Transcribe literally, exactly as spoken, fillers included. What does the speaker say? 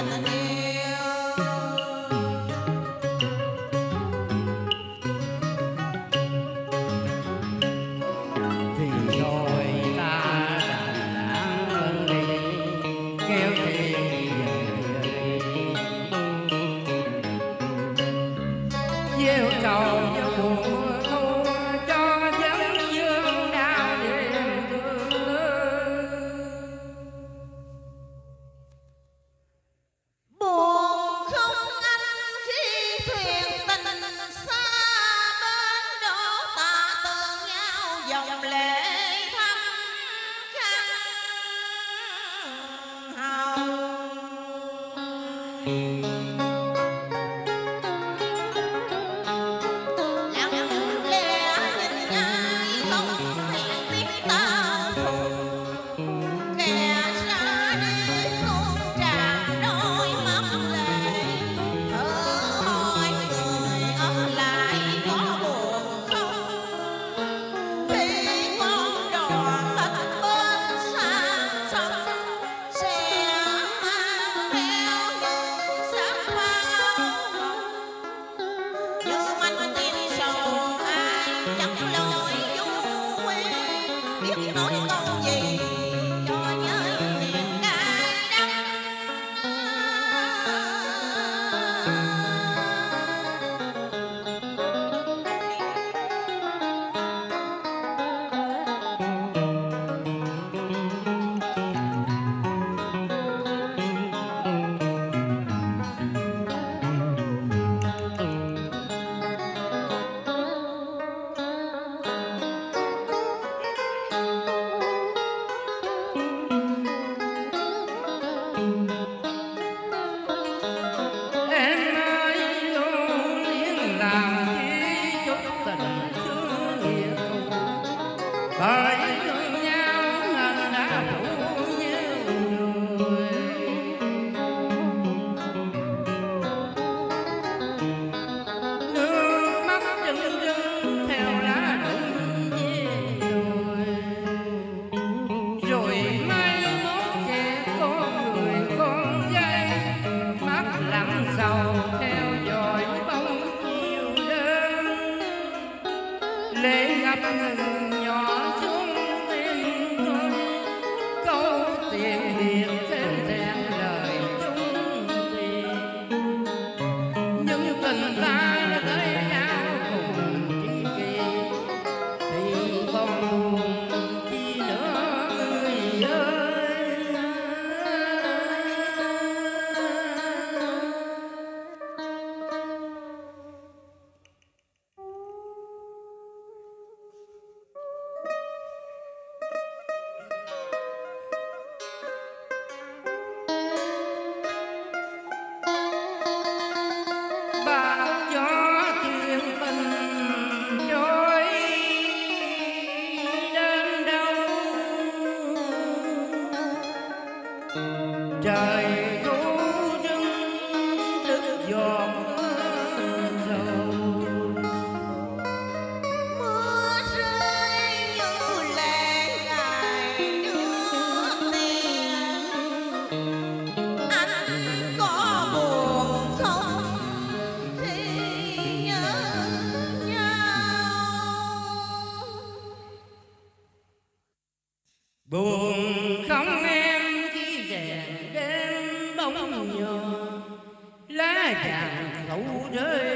tình yêu. Thì rồi ta đành lãng đi kéo thuyền về gieo trầu cho mùa thu cho dân dương đau điềm thương tư. Buồn không anh khi thuyền tình xa bên đó ta tương nhau dòng lệ thăm khăn hồng. Nói câu gì cho nhớ niềm cay đắng. Bởi thương nhau nên đã phụ nhiều người. Nước mắt rưng rưng theo lá rụng về đồi. Rồi mai mốt sẽ có người con gái mắt lặng sầu theo dõi bóng chiều đơn. Lệ ngập ngừng nhỏ xuống tim tôi, câu tiền biệt thêm thẹn lời chung tình. Nhưng tình ta đã tới nhau cùng chi kỳ, thì còn buồn chi nữa người ơi. Bạc gió chuyện tình trôi đến đâu, trời thu rưng đứt giọt mưa dầu. Mưa rơi như lệ ngày đưa tiền. Anh có buồn không khi nhớ nhau? Buồn không em khi đèn đêm bóng nhờ lá vàng thấu rơi